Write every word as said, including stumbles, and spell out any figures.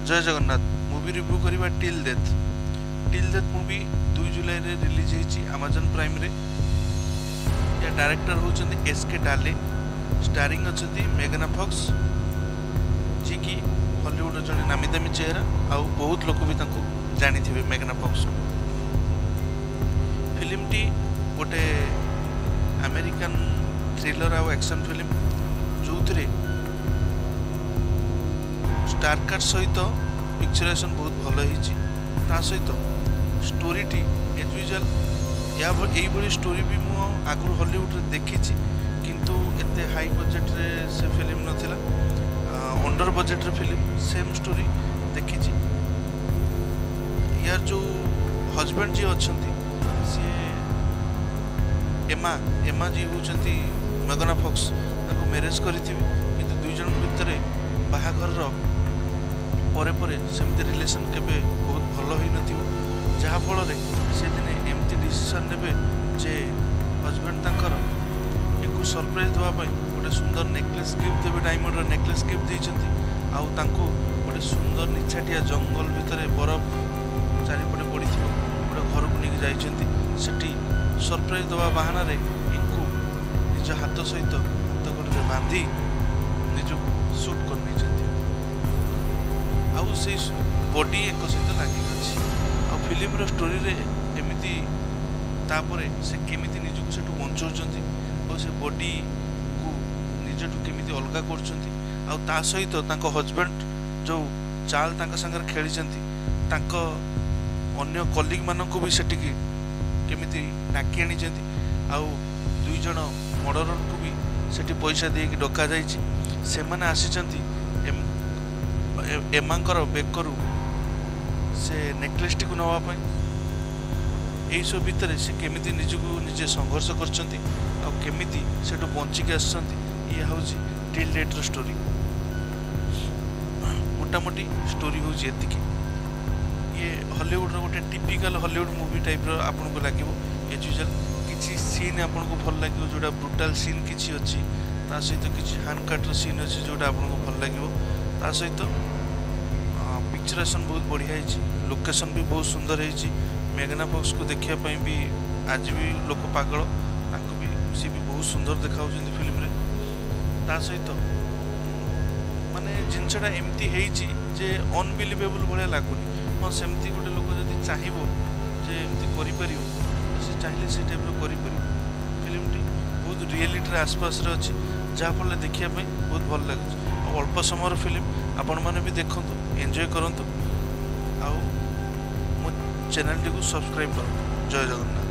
जय Jagannath movie review करवा till death till death movie दुई जुलाई रे रिलीज होती अमेजन प्राइम रे। या डायरेक्टर होचंदी एस के डाले, स्टारिंग अच्छी मेगना फॉक्स जी की हॉलीवुड जड़े नामी दामी चेहरा आउ बहुत लोक भी जानी थे मेगना फॉक्स। फिल्म टी गोटे अमेरिकन थ्रिलर आउ एक्शन फिल्म जो थे स्टारकास्ट सहित पिक्चरेसन बहुत भल हो सहित स्टोरीटी एज यूजुअल या यही स्टोरी भी मु आगु हॉलीवुड रे देखी किंतु एते हाई बजेट रे से फिल्म नथिला, अंडर बजेट रे फिल्म सेम स्टोरी देखी। यार जो हस्बैंड जी अच्छंती सी एमा एमा जी होचंती मेगना फॉक्स ताको मैरिज करिथिबी किंतु दुई जन भितर बाहाघर रो परे परे सेमती रिलेशन केबे बहुत भल होई नथिबो, जहा फल रे से दिने एमती डिसीजन नेबे जे हस्बैंड तांकर एक सरप्राइज देवा पई गोटे सुंदर नेकलेस गिफ्ट देबे, डायमंड रो नेकलेस गिफ्ट देइचंती आउ तांको गोटे सुंदर निछाटिया जंगल भितरे बरफ चारिपटे पड़िथिबो गोटे घर को नहीं जाइचंती। सेठी सरप्राइज देवा बहाना रे इनको निज हाथ सहित हाथ गोटे बांधी निज शूट कर नहीं आउ से बॉडी एक सहित लगी अच्छी आ फिल्म स्टोरी रे एमती तापरे से केमिति निजको सेठू बंचाउछंती और से बॉडी को निजठू केमिति अलगा करछंती आ ता सहित तांको हस्बैंड जो चाल तांका संगर खेलिछंती तांको अन्य कलीग माननको भी सेटिकी केमिति डाकी आनिछंती आउ दुई जण मर्डरर को भी सेठी पैसा देकी डका जाइछि। से माने आसीछंती एम एमांकर बेकरू से नेकलेस टी को नवा पाई यही सब भितर से केमिति निजको निजे संघर्ष करछंती आ केमिति सेठू बंचिक आछंती। ये हउची टिल डेथ स्टोरी। मोटामोटी स्टोरी हउची एतिकी। ये हॉलीवुड रो गोटे टिपिकल हॉलीवुड मूवी टाइप रो आपन को लागिवो। एज यूजुअल किछि सीन आपन को भल लागिवो जोडा ब्रूटल सीन किछि अछि, ता सहित किछि हैंड कट सीन अछि जोडा आपन को भल लागिवो। ता सहित पिक्चरेसन बहुत बढ़िया है, लोकेशन भी बहुत सुंदर है। मेगना फॉक्स को देखिया पई भी आज भी लोक पागल ताको भी सी भी बहुत सुंदर देखा फिल्म रे। ता सहित माने जिनसटा एमती हेची जे अनबिलीवेबल भलिया लागुनी। हाँ सेमती गोटे लोक जदि चाहिबो जे एमती करि परियो से चाहिले से टाइप रो करि परियो। फिल्म टी बहुत रियलिटी रे आसपास रे अछि जा फल देखिया पई बहुत भल लागुଛି। अल्प समय फिल्म आपण माने भी देखंतु, एंजॉय करंतु आउ मो चैनल टी को सब्सक्राइब करंतु। जय जगन्नाथ।